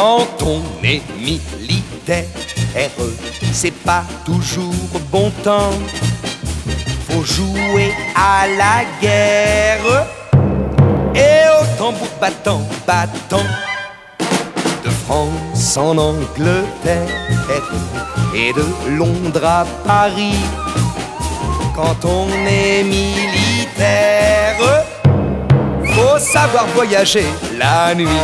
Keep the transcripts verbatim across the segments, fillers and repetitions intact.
Quand on est militaire, c'est pas toujours bon temps. Faut jouer à la guerre. Et au tambour battant, battant, de France en Angleterre et de Londres à Paris. Quand on est militaire, faut savoir voyager la nuit.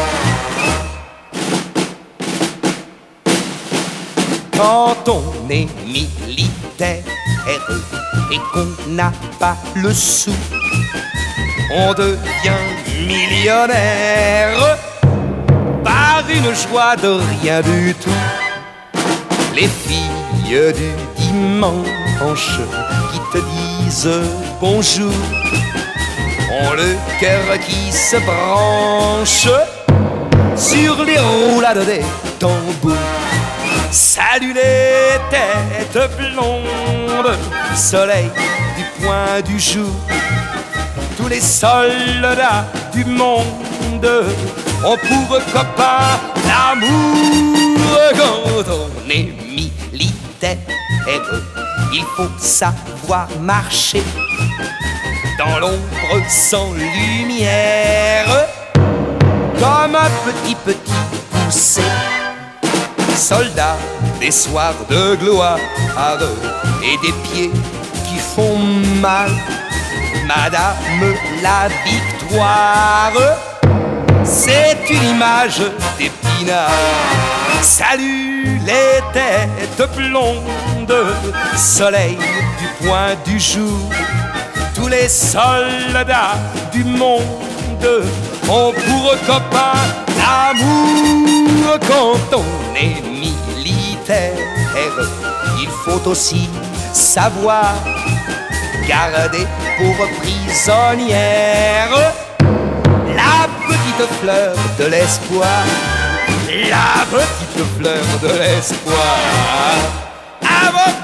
Quand on est militaire et qu'on n'a pas le sou, on devient millionnaire par une joie de rien du tout. Les filles du dimanche qui te disent bonjour ont le cœur qui se branche sur les roulades des tambours. Salut les têtes blondes, soleil du point du jour. Tous les soldats du monde ont pour copain l'amour. Quand on est militaire, il faut savoir marcher dans l'ombre sans lumière, comme un petit petit poussé. Soldat des soirs de gloire et des pieds qui font mal. Madame la victoire, c'est une image d'épinard. Salut les têtes blondes, soleil du point du jour. Tous les soldats du monde ont pour copain l'amour. Quand on est militaire, il faut aussi savoir garder pour prisonnière la petite fleur de l'espoir. La petite fleur de l'espoir.